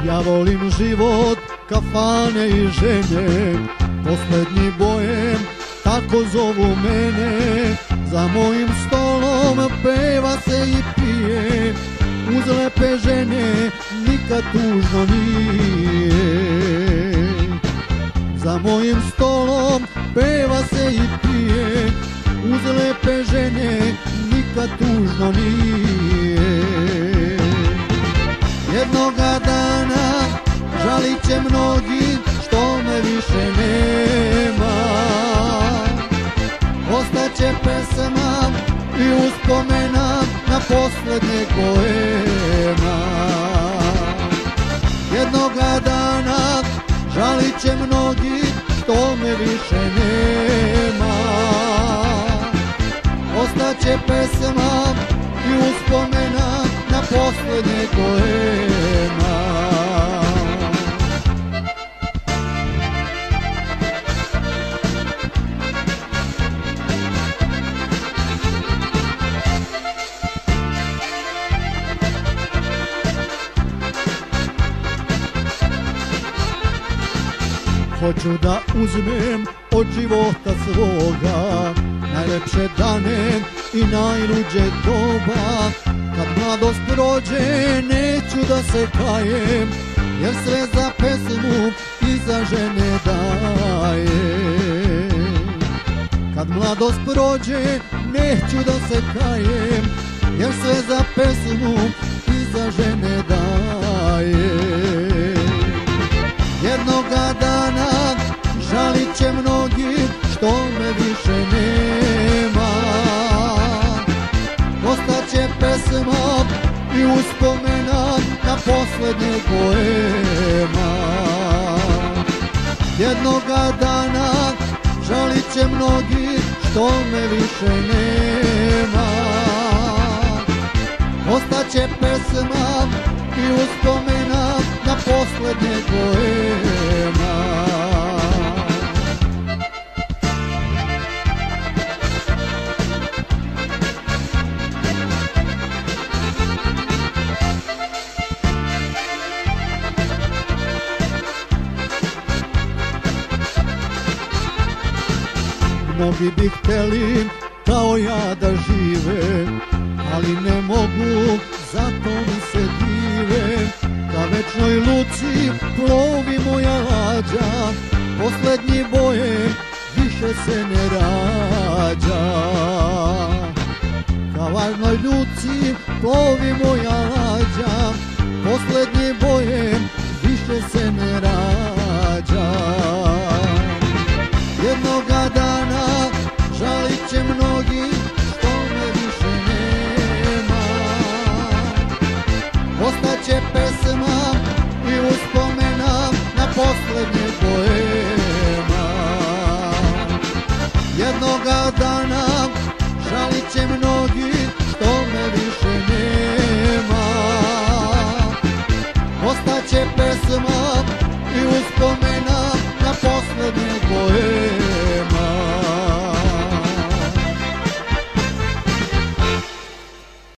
Ja volim život, kafane i žene, poslednji bojem, tako zovu mene. Za mojim stolom peva se i pije, uz lepe žene nikad tužno nije. Za mojim stolom peva se i pije, uz lepe žene nikad tužno nije. Jednoga dana žalit će mnogi što me više nema. Ostaće pesma i uspomena na poslednjeg boema. Jednoga dana žalit će mnogi što me više nema. Ostaće pesma i uspomena na poslednjeg boema. Hoću da uzmem od života svoga najlepše dane i najluđe doba. Kad mladost prođe neću da se kajem, jer sve za pesmu i za žene dajem. Kad mladost prođe neću da se kajem, jer sve za pesmu i za žene dajem. Jednoga dana žalit će mnogi što me više nema. Ostaće pesma i uspomena na poslednjeg boema. Jednoga dana žalit će mnogi što me više nema. Ostaće pesma i uspomena na poslednjeg boema. Mnogi bi hteli kao ja da žive, ali ne mogu, zato mi se dive. Ka večnoj luci plovi moja lađa, poslednji bojem više se ne rađa. Ka važnoj luci plovi moja lađa, poslednji bojem više se ne rađa. Jednoga dana